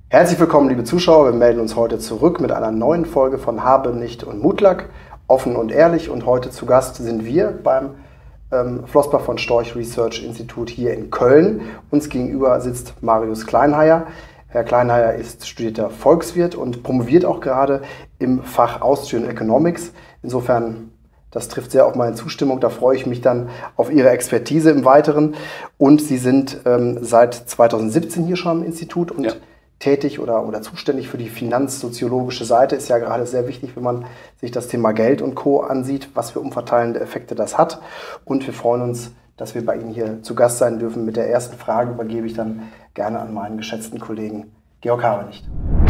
Herzlich willkommen, liebe Zuschauer. Wir melden uns heute zurück mit einer neuen Folge von Habe nicht und Mutlak, offen und ehrlich. Und heute zu Gast sind wir beim Flossbach von Storch Research Institut hier in Köln. Uns gegenüber sitzt Marius Kleinheier. Herr Kleinheier ist studierter Volkswirt und promoviert auch gerade im Fach Austrian Economics. Insofern, das trifft sehr auf meine Zustimmung. Da freue ich mich dann auf Ihre Expertise im Weiteren. Und Sie sind seit 2017 hier schon am Institut und tätig oder zuständig für die finanzsoziologische Seite. Ist ja gerade sehr wichtig, wenn man sich das Thema Geld und Co. ansieht, was für umverteilende Effekte das hat. Und wir freuen uns, dass wir bei Ihnen hier zu Gast sein dürfen. Mit der ersten Frage übergebe ich dann gerne an meinen geschätzten Kollegen Georg Habenicht.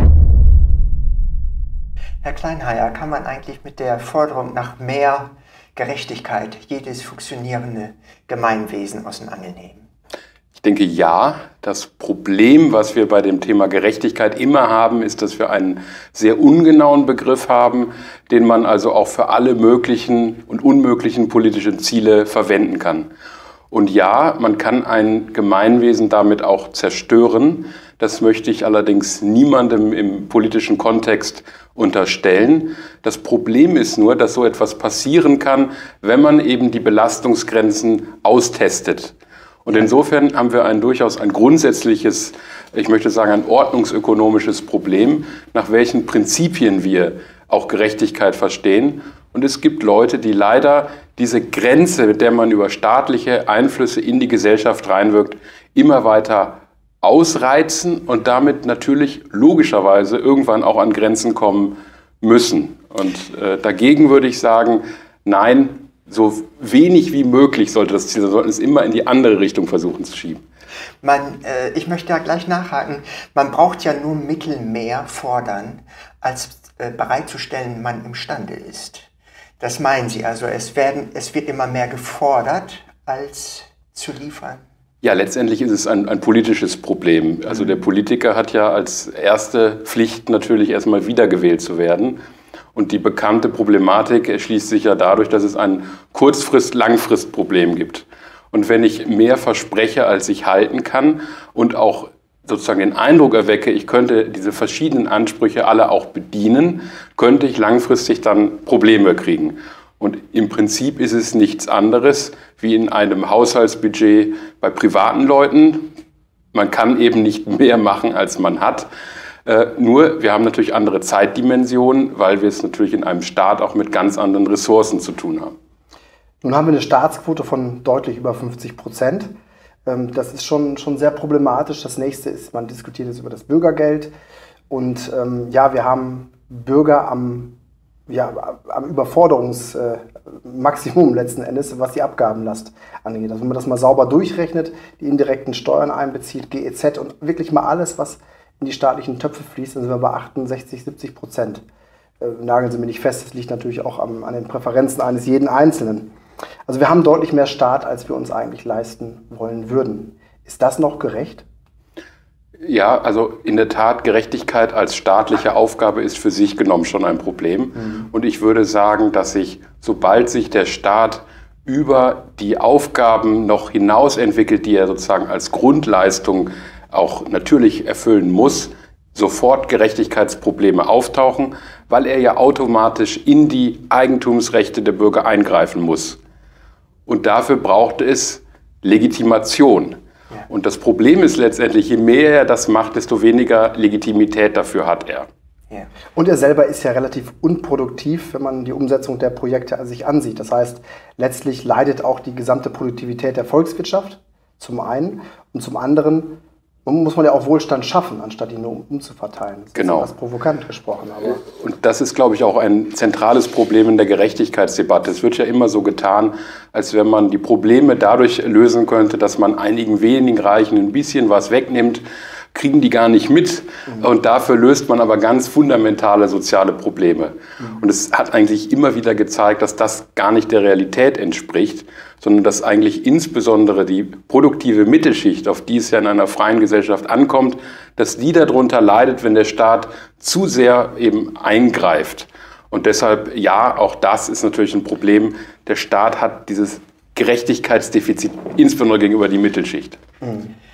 Herr Kleinheier, kann man eigentlich mit der Forderung nach mehr Gerechtigkeit jedes funktionierende Gemeinwesen aus den Angeln heben? Ich denke ja. Das Problem, was wir bei dem Thema Gerechtigkeit immer haben, ist, dass wir einen sehr ungenauen Begriff haben, den man also auch für alle möglichen und unmöglichen politischen Ziele verwenden kann. Und ja, man kann ein Gemeinwesen damit auch zerstören. Das möchte ich allerdings niemandem im politischen Kontext unterstellen. Das Problem ist nur, dass so etwas passieren kann, wenn man eben die Belastungsgrenzen austestet. Und insofern haben wir durchaus ein grundsätzliches, ich möchte sagen, ein ordnungsökonomisches Problem, nach welchen Prinzipien wir auch Gerechtigkeit verstehen. Und es gibt Leute, die leider diese Grenze, mit der man über staatliche Einflüsse in die Gesellschaft reinwirkt, immer weiter ausreizen und damit natürlich logischerweise irgendwann auch an Grenzen kommen müssen. Und dagegen würde ich sagen, nein, so wenig wie möglich sollte das Ziel sein, sollten es immer in die andere Richtung versuchen zu schieben. Ich möchte da gleich nachhaken, man braucht ja nur Mittel mehr fordern, als bereitzustellen man imstande ist. Das meinen Sie, also es wird immer mehr gefordert, als zu liefern? Ja, letztendlich ist es ein politisches Problem. Also der Politiker hat ja als erste Pflicht natürlich erstmal wiedergewählt zu werden. Und die bekannte Problematik erschließt sich ja dadurch, dass es ein Kurzfrist-Langfrist-Problem gibt. Und wenn ich mehr verspreche, als ich halten kann und auch sozusagen den Eindruck erwecke, ich könnte diese verschiedenen Ansprüche alle auch bedienen, könnte ich langfristig dann Probleme kriegen. Und im Prinzip ist es nichts anderes wie in einem Haushaltsbudget bei privaten Leuten. Man kann eben nicht mehr machen, als man hat. Nur, wir haben natürlich andere Zeitdimensionen, weil wir es natürlich in einem Staat auch mit ganz anderen Ressourcen zu tun haben. Nun haben wir eine Staatsquote von deutlich über 50%. Das ist schon sehr problematisch. Das nächste ist, man diskutiert jetzt über das Bürgergeld. Und wir haben Bürger am Überforderungsmaximum letzten Endes, was die Abgabenlast angeht. Also wenn man das mal sauber durchrechnet, die indirekten Steuern einbezieht, GEZ und wirklich mal alles, was in die staatlichen Töpfe fließt, dann sind wir bei 68–70%. Nageln Sie mir nicht fest, das liegt natürlich auch an den Präferenzen eines jeden Einzelnen. Also wir haben deutlich mehr Staat, als wir uns eigentlich leisten wollen würden. Ist das noch gerecht? Ja, also in der Tat, Gerechtigkeit als staatliche Aufgabe ist für sich genommen schon ein Problem. Und ich würde sagen, dass sobald sich der Staat über die Aufgaben noch hinaus entwickelt, die er sozusagen als Grundleistung auch natürlich erfüllen muss, sofort Gerechtigkeitsprobleme auftauchen, weil er ja automatisch in die Eigentumsrechte der Bürger eingreifen muss. Und dafür braucht es Legitimation. Und das Problem ist letztendlich, je mehr er das macht, desto weniger Legitimität dafür hat er. Ja. Und er selber ist ja relativ unproduktiv, wenn man die Umsetzung der Projekte sich ansieht. Das heißt, letztlich leidet auch die gesamte Produktivität der Volkswirtschaft zum einen und zum anderen muss man ja auch Wohlstand schaffen, anstatt ihn nur umzuverteilen. Das ist etwas provokant gesprochen. Aber und das ist, glaube ich, auch ein zentrales Problem in der Gerechtigkeitsdebatte. Es wird ja immer so getan, als wenn man die Probleme dadurch lösen könnte, dass man einigen wenigen Reichen ein bisschen was wegnimmt, kriegen die gar nicht mit. Und dafür löst man aber ganz fundamentale soziale Probleme. Und es hat eigentlich immer wieder gezeigt, dass das gar nicht der Realität entspricht, sondern dass eigentlich insbesondere die produktive Mittelschicht, auf die es ja in einer freien Gesellschaft ankommt, dass die darunter leidet, wenn der Staat zu sehr eben eingreift. Und deshalb, ja, auch das ist natürlich ein Problem. Der Staat hat dieses Gerechtigkeitsdefizit, insbesondere gegenüber die Mittelschicht.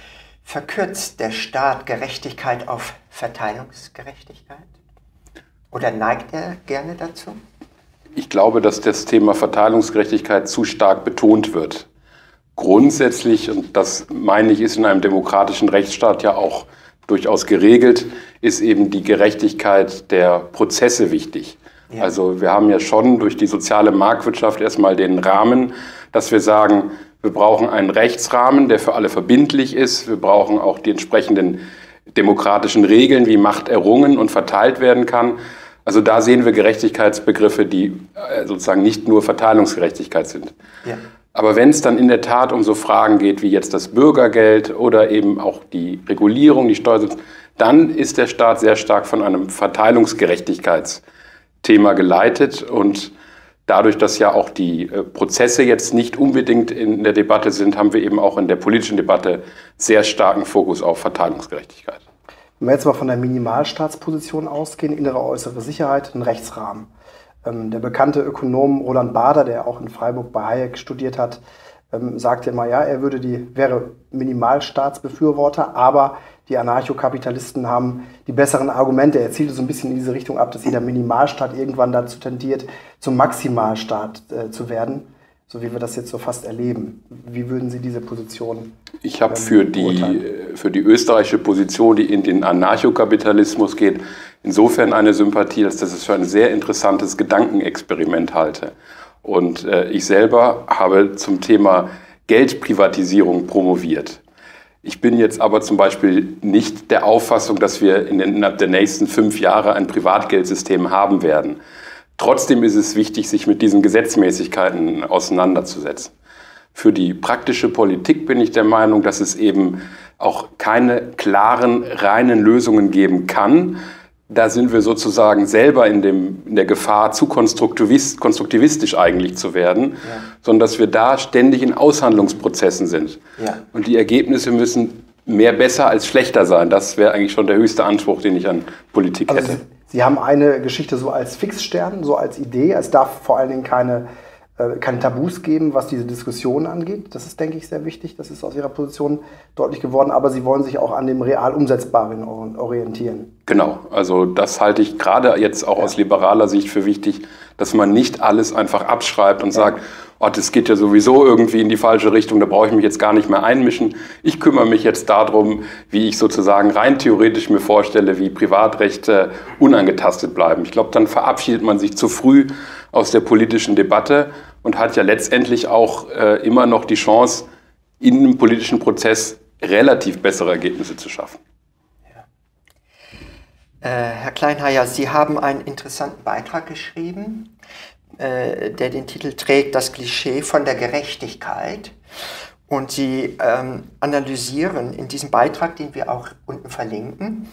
Verkürzt der Staat Gerechtigkeit auf Verteilungsgerechtigkeit? Oder neigt er gerne dazu? Ich glaube, dass das Thema Verteilungsgerechtigkeit zu stark betont wird. Grundsätzlich, und das meine ich, ist in einem demokratischen Rechtsstaat ja auch durchaus geregelt, ist eben die Gerechtigkeit der Prozesse wichtig. Ja. Also wir haben ja schon durch die soziale Marktwirtschaft erstmal den Rahmen, dass wir sagen, wir brauchen einen Rechtsrahmen, der für alle verbindlich ist. Wir brauchen auch die entsprechenden demokratischen Regeln, wie Macht errungen und verteilt werden kann. Also da sehen wir Gerechtigkeitsbegriffe, die sozusagen nicht nur Verteilungsgerechtigkeit sind. Ja. Aber wenn es dann in der Tat um so Fragen geht, wie jetzt das Bürgergeld oder eben auch die Regulierung, die Steuersätze, dann ist der Staat sehr stark von einem Verteilungsgerechtigkeitsthema geleitet. Und dadurch, dass ja auch die Prozesse jetzt nicht unbedingt in der Debatte sind, haben wir eben auch in der politischen Debatte sehr starken Fokus auf Verteilungsgerechtigkeit. Wenn wir jetzt mal von der Minimalstaatsposition ausgehen, innere, äußere Sicherheit, ein Rechtsrahmen. Der bekannte Ökonom Roland Bader, der auch in Freiburg bei Hayek studiert hat, sagte immer, ja, er wäre Minimalstaatsbefürworter, aber die Anarchokapitalisten haben die besseren Argumente. Er zielte so ein bisschen in diese Richtung ab, dass jeder Minimalstaat irgendwann dazu tendiert, zum Maximalstaat zu werden, so wie wir das jetzt so fast erleben. Wie würden Sie diese Position Ich habe für die österreichische Position, die in den Anarchokapitalismus geht, insofern eine Sympathie, dass ich es für ein sehr interessantes Gedankenexperiment halte. Und ich selber habe zum Thema Geldprivatisierung promoviert. Ich bin jetzt aber zum Beispiel nicht der Auffassung, dass wir innerhalb der nächsten 5 Jahre ein Privatgeldsystem haben werden. Trotzdem ist es wichtig, sich mit diesen Gesetzmäßigkeiten auseinanderzusetzen. Für die praktische Politik bin ich der Meinung, dass es eben auch keine klaren, reinen Lösungen geben kann. Da sind wir sozusagen selber in der Gefahr, zu konstruktivistisch eigentlich zu werden, ja, sondern dass wir da ständig in Aushandlungsprozessen sind. Ja. Und die Ergebnisse müssen mehr besser als schlechter sein. Das wäre eigentlich schon der höchste Anspruch, den ich an Politik hätte. Sie haben eine Geschichte so als Fixstern, so als Idee. Es darf vor allen Dingen keine Tabus geben, was diese Diskussion angeht. Das ist, denke ich, sehr wichtig. Das ist aus Ihrer Position deutlich geworden. Aber Sie wollen sich auch an dem real Umsetzbaren orientieren. Genau. Also das halte ich gerade jetzt auch aus liberaler Sicht für wichtig, dass man nicht alles einfach abschreibt und sagt, oh, das geht ja sowieso irgendwie in die falsche Richtung, da brauche ich mich jetzt gar nicht mehr einmischen. Ich kümmere mich jetzt darum, wie ich sozusagen rein theoretisch mir vorstelle, wie Privatrechte unangetastet bleiben. Ich glaube, dann verabschiedet man sich zu früh aus der politischen Debatte und hat ja letztendlich auch immer noch die Chance, in einem politischen Prozess relativ bessere Ergebnisse zu schaffen. Ja. Herr Kleinhayer, Sie haben einen interessanten Beitrag geschrieben, der den Titel trägt, das Klischee von der Gerechtigkeit. Und Sie analysieren in diesem Beitrag, den wir auch unten verlinken,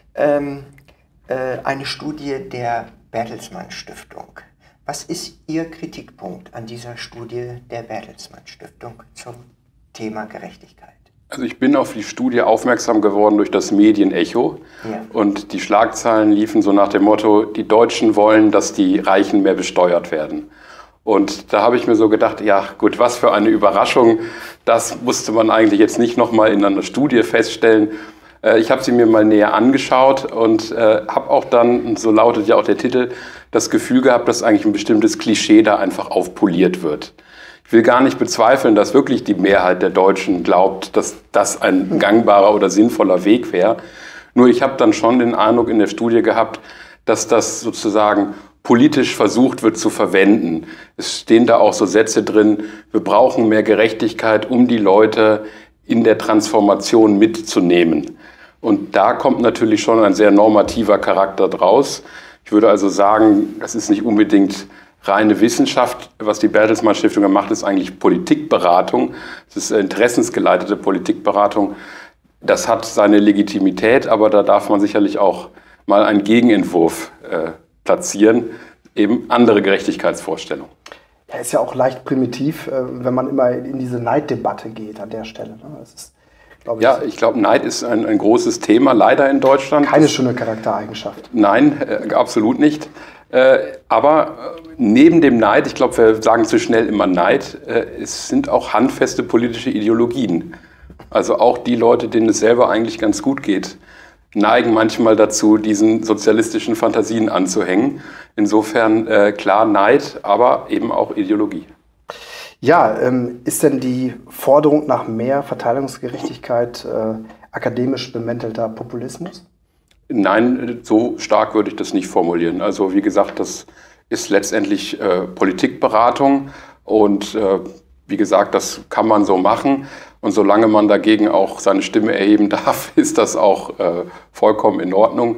eine Studie der Bertelsmann Stiftung. Was ist Ihr Kritikpunkt an dieser Studie der Bertelsmann Stiftung zum Thema Gerechtigkeit? Also ich bin auf die Studie aufmerksam geworden durch das Medienecho. Ja. Und die Schlagzeilen liefen so nach dem Motto, die Deutschen wollen, dass die Reichen mehr besteuert werden. Und da habe ich mir so gedacht, ja gut, was für eine Überraschung. Das musste man eigentlich jetzt nicht nochmal in einer Studie feststellen. Ich habe sie mir mal näher angeschaut und habe auch dann, so lautet ja auch der Titel, das Gefühl gehabt, dass eigentlich ein bestimmtes Klischee da einfach aufpoliert wird. Ich will gar nicht bezweifeln, dass wirklich die Mehrheit der Deutschen glaubt, dass das ein gangbarer oder sinnvoller Weg wäre. Nur ich habe dann schon den Eindruck in der Studie gehabt, dass das sozusagen politisch versucht wird zu verwenden. Es stehen da auch so Sätze drin, wir brauchen mehr Gerechtigkeit, um die Leute in der Transformation mitzunehmen. Und da kommt natürlich schon ein sehr normativer Charakter draus. Ich würde also sagen, das ist nicht unbedingt reine Wissenschaft. Was die Bertelsmann Stiftung macht, ist eigentlich Politikberatung. Es ist interessensgeleitete Politikberatung. Das hat seine Legitimität, aber da darf man sicherlich auch mal einen Gegenentwurf platzieren, eben andere Gerechtigkeitsvorstellungen. Ja, ist ja auch leicht primitiv, wenn man immer in diese Neiddebatte geht an der Stelle. Das ist, ich glaube, Neid ist ein großes Thema, leider in Deutschland. Keine schöne Charaktereigenschaft. Nein, absolut nicht. Aber neben dem Neid, ich glaube, wir sagen zu schnell immer Neid, es sind auch handfeste politische Ideologien Also auch die Leute, denen es selber eigentlich ganz gut geht, neigen manchmal dazu, diesen sozialistischen Fantasien anzuhängen. Insofern klar Neid, aber eben auch Ideologie. Ja, ist denn die Forderung nach mehr Verteilungsgerechtigkeit akademisch bemäntelter Populismus? Nein, so stark würde ich das nicht formulieren. Also wie gesagt, das ist letztendlich Politikberatung und wie gesagt, das kann man so machen. Und solange man dagegen auch seine Stimme erheben darf, ist das auch vollkommen in Ordnung.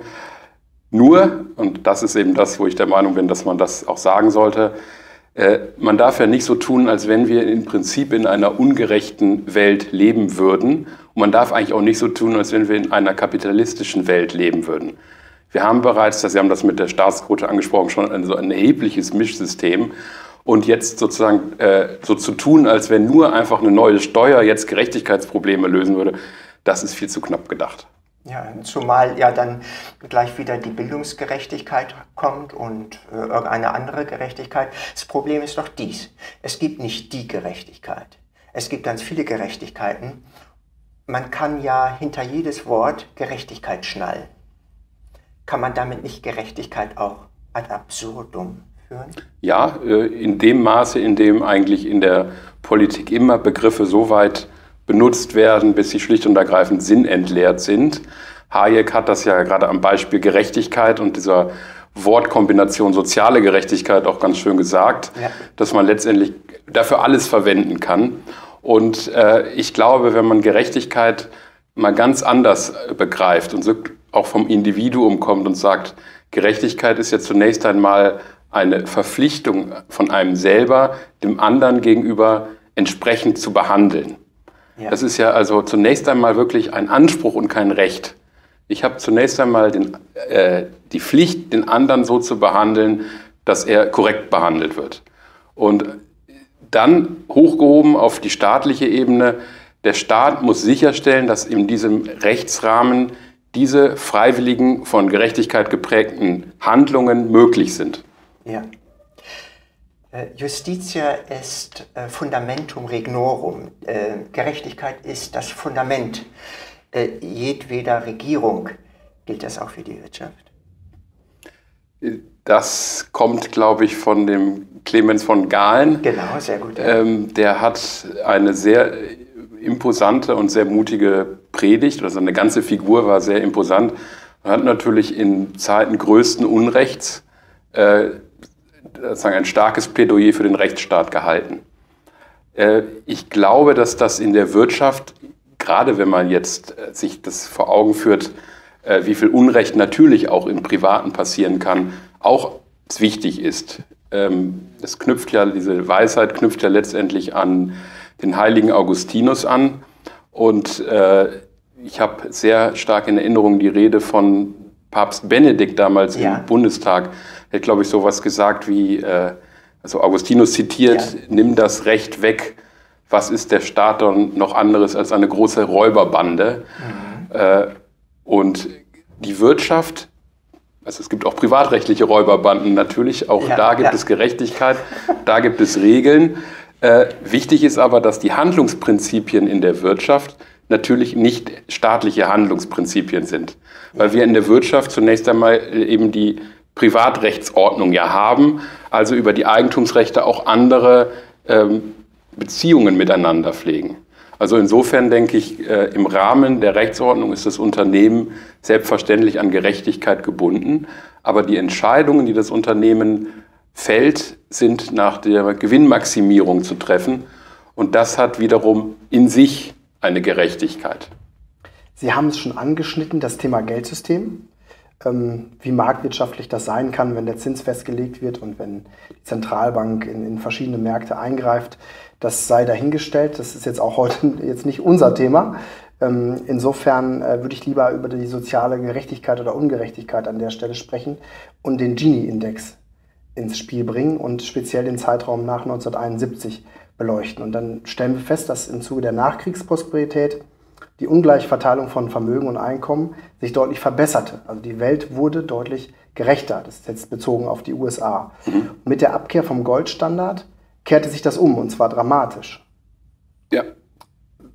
Nur, und das ist eben das, wo ich der Meinung bin, dass man das auch sagen sollte, man darf ja nicht so tun, als wenn wir im Prinzip in einer ungerechten Welt leben würden. Und man darf eigentlich auch nicht so tun, als wenn wir in einer kapitalistischen Welt leben würden. Wir haben bereits, Sie haben das mit der Staatsquote angesprochen, schon ein erhebliches Mischsystem. Und jetzt sozusagen so zu tun, als wenn nur einfach eine neue Steuer jetzt Gerechtigkeitsprobleme lösen würde, das ist viel zu knapp gedacht. Ja, zumal ja dann gleich wieder die Bildungsgerechtigkeit kommt und irgendeine andere Gerechtigkeit. Das Problem ist doch dies: Es gibt nicht die Gerechtigkeit. Es gibt ganz viele Gerechtigkeiten. Man kann ja hinter jedes Wort Gerechtigkeit schnallen. Kann man damit nicht Gerechtigkeit auch ad absurdum führen? Ja, in dem Maße, in dem eigentlich in der Politik immer Begriffe so weit benutzt werden, bis sie schlicht und ergreifend sinnentleert sind. Hayek hat das ja gerade am Beispiel Gerechtigkeit und dieser Wortkombination soziale Gerechtigkeit auch ganz schön gesagt, ja, dass man letztendlich dafür alles verwenden kann. Und ich glaube, wenn man Gerechtigkeit mal ganz anders begreift und so auch vom Individuum kommt und sagt, Gerechtigkeit ist ja zunächst einmal eine Verpflichtung von einem selber, dem anderen gegenüber entsprechend zu behandeln. Ja. Das ist ja also zunächst einmal wirklich ein Anspruch und kein Recht. Ich habe zunächst einmal die Pflicht, den anderen so zu behandeln, dass er korrekt behandelt wird. Und dann hochgehoben auf die staatliche Ebene, der Staat muss sicherstellen, dass in diesem Rechtsrahmen diese freiwilligen, von Gerechtigkeit geprägten Handlungen möglich sind. Ja. Justitia est fundamentum regnorum. Gerechtigkeit ist das Fundament jedweder Regierung. Gilt das auch für die Wirtschaft? Das kommt, glaube ich, von dem Clemens von Galen. Genau, sehr gut. Der hat eine sehr imposante und sehr mutige Predigt, also seine ganze Figur war sehr imposant. Er hat natürlich in Zeiten größten Unrechts ein starkes Plädoyer für den Rechtsstaat gehalten. Ich glaube, dass das in der Wirtschaft, gerade wenn man jetzt sich das vor Augen führt, wie viel Unrecht natürlich auch im Privaten passieren kann, auch wichtig ist. Es knüpft ja, diese Weisheit knüpft ja letztendlich an den heiligen Augustinus an. Und ich habe sehr stark in Erinnerung die Rede von Papst Benedikt damals im Bundestag. Er hat, glaube ich, sowas gesagt wie, also Augustinus zitiert, nimm das Recht weg, was ist der Staat dann noch anderes als eine große Räuberbande? Und die Wirtschaft, also es gibt auch privatrechtliche Räuberbanden natürlich, auch da gibt es Gerechtigkeit, da gibt es Regeln. Wichtig ist aber, dass die Handlungsprinzipien in der Wirtschaft natürlich nicht staatliche Handlungsprinzipien sind. Weil wir in der Wirtschaft zunächst einmal eben die Privatrechtsordnung ja haben, also über die Eigentumsrechte auch andere Beziehungen miteinander pflegen. Also insofern denke ich, im Rahmen der Rechtsordnung ist das Unternehmen selbstverständlich an Gerechtigkeit gebunden, aber die Entscheidungen, die das Unternehmen fällt, sind nach der Gewinnmaximierung zu treffen und das hat wiederum in sich eine Gerechtigkeit. Sie haben es schon angeschnitten, das Thema Geldsystem. Wie marktwirtschaftlich das sein kann, wenn der Zins festgelegt wird und wenn die Zentralbank in verschiedene Märkte eingreift, das sei dahingestellt. Das ist jetzt auch heute jetzt nicht unser Thema. Insofern würde ich lieber über die soziale Gerechtigkeit oder Ungerechtigkeit an der Stelle sprechen und den Gini-Index ins Spiel bringen und speziell den Zeitraum nach 1971 beleuchten. Und dann stellen wir fest, dass im Zuge der Nachkriegsprosperität die Ungleichverteilung von Vermögen und Einkommen sich deutlich verbesserte. Also die Welt wurde deutlich gerechter. Das ist jetzt bezogen auf die USA. Mit der Abkehr vom Goldstandard kehrte sich das um, und zwar dramatisch. Ja.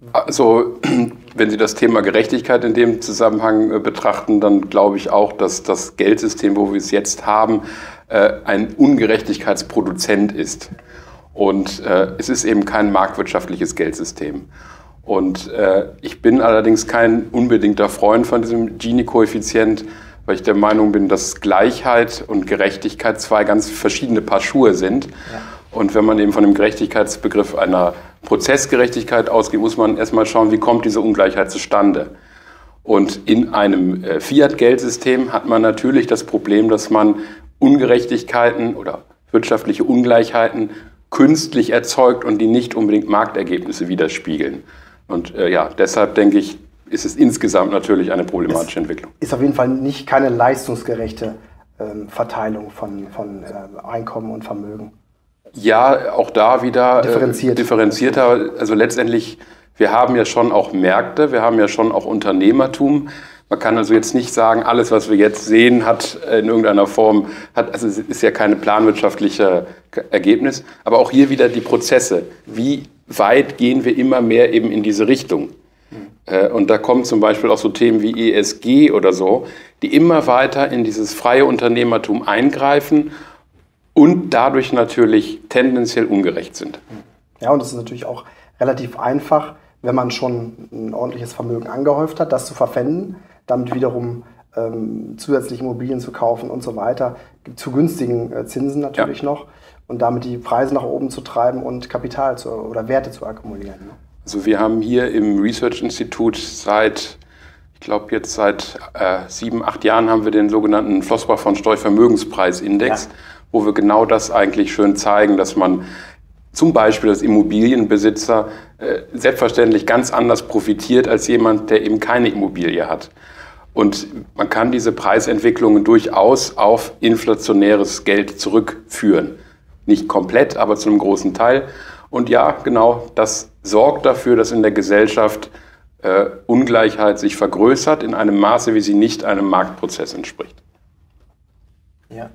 Also, wenn Sie das Thema Gerechtigkeit in dem Zusammenhang betrachten, dann glaube ich auch, dass das Geldsystem, wo wir es jetzt haben, ein Ungerechtigkeitsproduzent ist. Und es ist eben kein marktwirtschaftliches Geldsystem. Und ich bin allerdings kein unbedingter Freund von diesem Gini-Koeffizient, weil ich der Meinung bin, dass Gleichheit und Gerechtigkeit zwei ganz verschiedene Paar Schuhe sind. Ja. Und wenn man eben von dem Gerechtigkeitsbegriff einer Prozessgerechtigkeit ausgeht, muss man erstmal schauen, wie kommt diese Ungleichheit zustande. Und in einem Fiat-Geldsystem hat man natürlich das Problem, dass man Ungerechtigkeiten oder wirtschaftliche Ungleichheiten künstlich erzeugt und die nicht unbedingt Marktergebnisse widerspiegeln. Und ja, deshalb denke ich, ist es insgesamt natürlich eine problematische Entwicklung. Ist auf jeden Fall nicht keine leistungsgerechte Verteilung von Einkommen und Vermögen. Ja, auch da wieder differenzierter. Also letztendlich, wir haben ja schon auch Märkte, wir haben ja schon auch Unternehmertum. Man kann also jetzt nicht sagen, alles, was wir jetzt sehen, hat in irgendeiner Form, also es ist ja keine planwirtschaftliche Ergebnis. Aber auch hier wieder die Prozesse. Wie weit gehen wir immer mehr eben in diese Richtung? Und da kommen zum Beispiel auch so Themen wie ESG oder so, die immer weiter in dieses freie Unternehmertum eingreifen und dadurch natürlich tendenziell ungerecht sind. Ja, und es ist natürlich auch relativ einfach, wenn man schon ein ordentliches Vermögen angehäuft hat, das zu verpfänden, damit wiederum zusätzliche Immobilien zu kaufen und so weiter, zu günstigen Zinsen natürlich noch, und damit die Preise nach oben zu treiben und Kapital oder Werte zu akkumulieren. Ne? Also wir haben hier im Research Institut seit 7, 8 Jahren haben wir den sogenannten Flossbach von Storch Vermögenspreisindex, wo wir genau das eigentlich schön zeigen, dass man zum Beispiel als Immobilienbesitzer selbstverständlich ganz anders profitiert als jemand, der eben keine Immobilie hat. Und man kann diese Preisentwicklungen durchaus auf inflationäres Geld zurückführen. Nicht komplett, aber zu einem großen Teil. Und ja, genau, das sorgt dafür, dass in der Gesellschaft Ungleichheit sich vergrößert in einem Maße, wie sie nicht einem Marktprozess entspricht. Ja.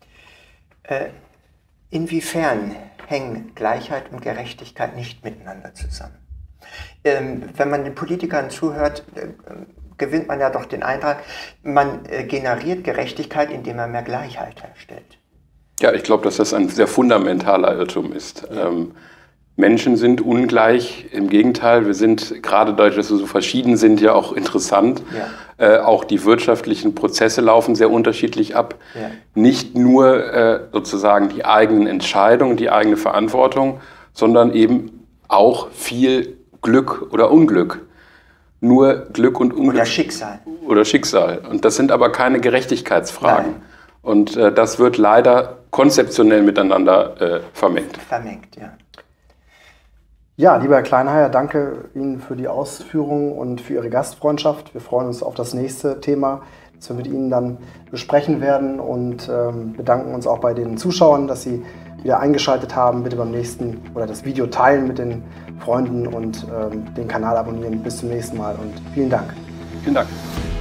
Inwiefern hängen Gleichheit und Gerechtigkeit nicht miteinander zusammen? Wenn man den Politikern zuhört, gewinnt man ja doch den Eindruck, man generiert Gerechtigkeit, indem man mehr Gleichheit herstellt. Ja, ich glaube, dass das ein sehr fundamentaler Irrtum ist. Menschen sind ungleich, im Gegenteil, wir sind, gerade dadurch, dass wir so verschieden sind, ja auch interessant. Ja. Auch die wirtschaftlichen Prozesse laufen sehr unterschiedlich ab. Ja. Nicht nur sozusagen die eigenen Entscheidungen, die eigene Verantwortung, sondern eben auch viel Glück oder Unglück. Nur Glück und Unglück. Oder Schicksal. Oder Schicksal. Und das sind aber keine Gerechtigkeitsfragen. Nein. Und das wird leider konzeptionell miteinander vermengt. Vermengt, ja. Ja, lieber Herr Kleinheier, danke Ihnen für die Ausführungen und für Ihre Gastfreundschaft. Wir freuen uns auf das nächste Thema, das wir mit Ihnen dann besprechen werden, und bedanken uns auch bei den Zuschauern, dass Sie wieder eingeschaltet haben. Bitte beim nächsten oder das Video teilen mit den Freunden und den Kanal abonnieren. Bis zum nächsten Mal und vielen Dank. Vielen Dank.